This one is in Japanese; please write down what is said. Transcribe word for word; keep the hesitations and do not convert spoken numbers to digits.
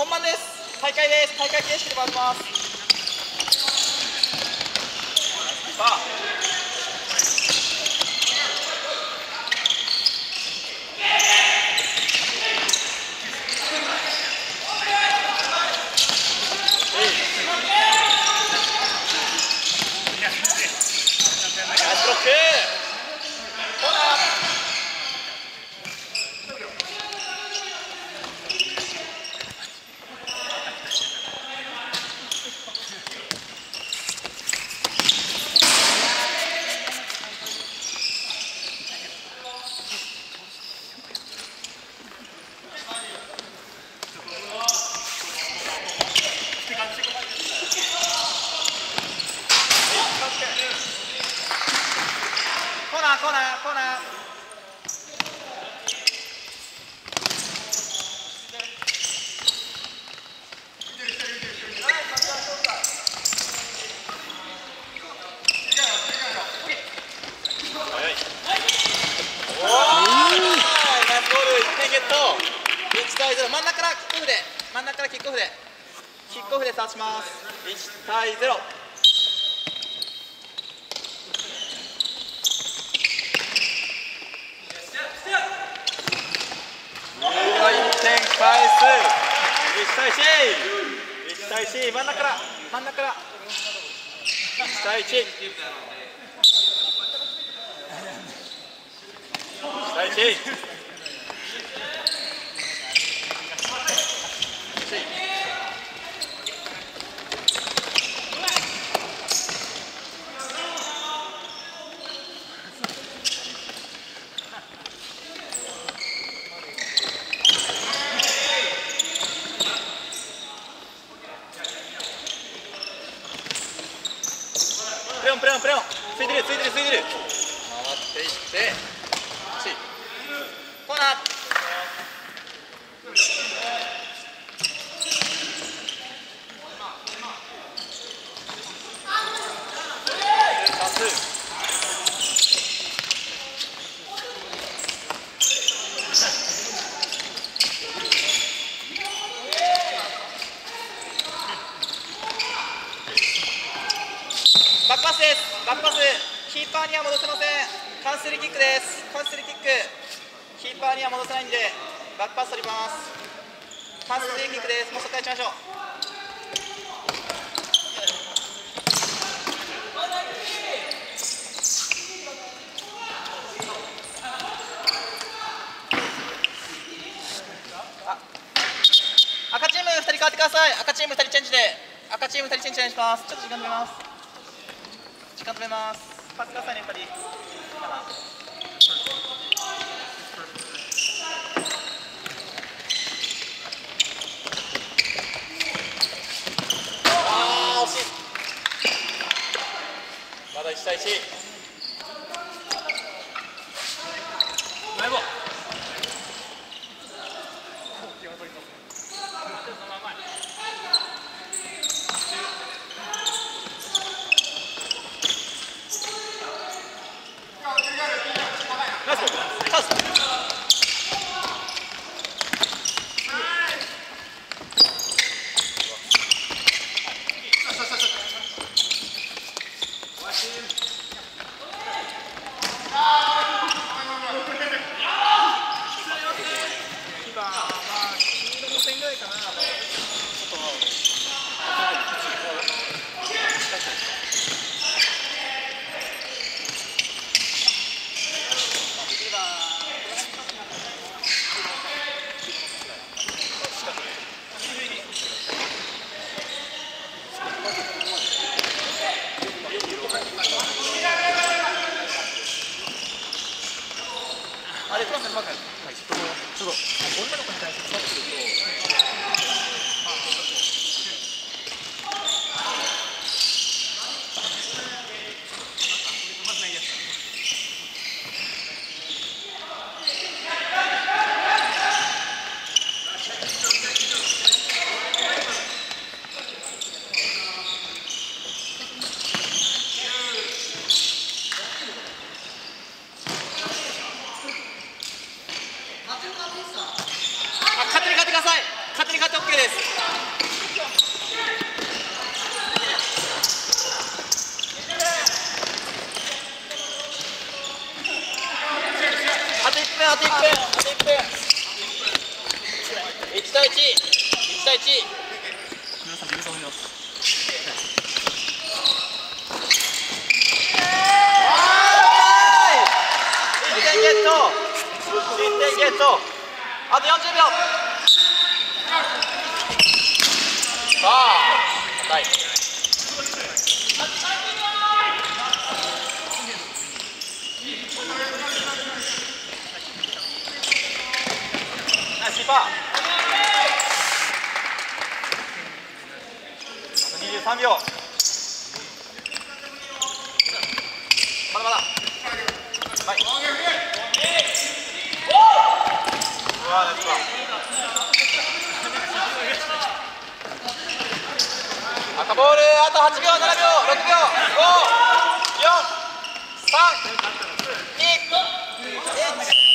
番です。大会です。大会形式で回ります。さあコーナーコーナーコーナーいちたいゼロ、真ん中からキックオフで真ん中からキックオフでキックオフでタッチします。いちたいゼロ。いってん返す。いちたいいち。いちたいいち、真ん中から真ん中からいちたいいち。いちたいいち。プレオンプレオンプレオン、ついてるついてるついてる。回っていってコーナー。バックパスです。バックパス、キーパーには戻せません。カンスリーキックです。カンスリーキック、キーパーには戻せないんでバックパス取ります。カンスリーキックです。もうそこから打ちましょう。あ、赤チームふたり変わってください。赤チームふたりチェンジで赤チームふたりチェンジお願いします。ちょっと時間止めます。時間止めます。パスくださいね、ふたり。あー、惜しい。まだいちたいいち。ナイボあれ、トランプのマーク、はい、ちょっと、ちょっと、女の子に対してそうすると。勝手に買ってください。 勝手に勝って OK です。あといっぷん、あといっぷん、あといっぷん。いち対いち、いち対いち。皆さん、許されます。いってんゲット。いってんゲット。あとよんじゅうびょう。さあ、硬い。ナイスキーパー。あとにじゅうさんびょう。まだまだ。はい。うわ、ナイスキーパー。赤ボール、あとはちびょう、ななびょう、ろくびょう、ご、よん、さん、に、いち。